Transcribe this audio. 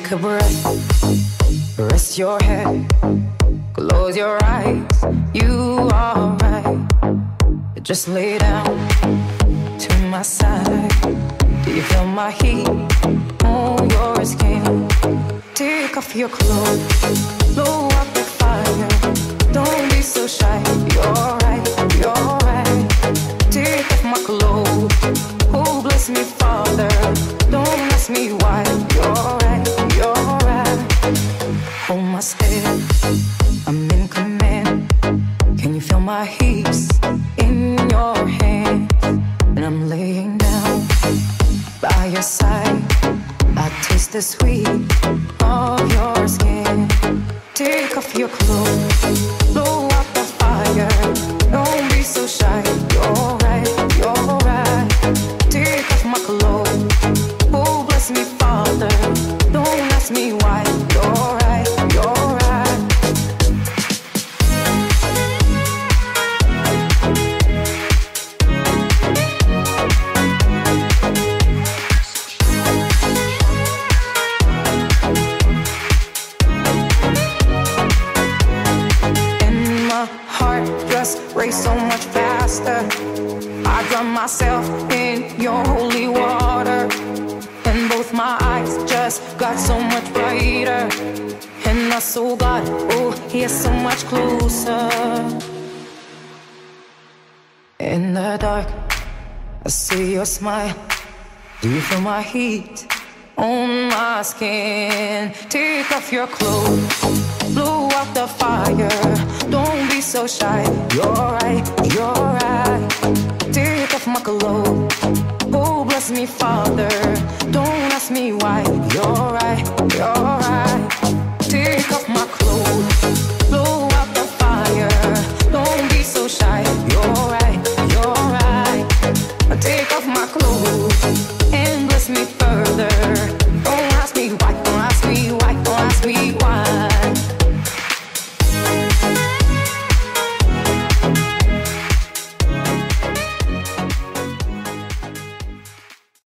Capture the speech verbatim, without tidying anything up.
Take a breath, rest your head, close your eyes, you are right. Just lay down to my side. Do you feel my heat on your skin? Take off your clothes, blow out the fire. Don't be so shy, you're right, you're right. Take off my clothes, oh bless me Father. Don't ask me why, you're right, you're right. Hold my step, I'm in command. Can you feel my heat in your hand? And I'm laying down by your side. I taste the sweet of your skin. Take off your clothes, blow out the fire. Don't be so shy, you're right, you're right. Take off my clothes, oh bless me Father. Don't ask me why, you're right, you're right. Race so much faster. I drown myself in your holy water, and both my eyes just got so much brighter. And my soul got, oh, here so much closer. In the dark, I see your smile. Do you feel my heat on my skin? Take off your clothes, blow out the fire. Don't be so shy, you're right, you're right.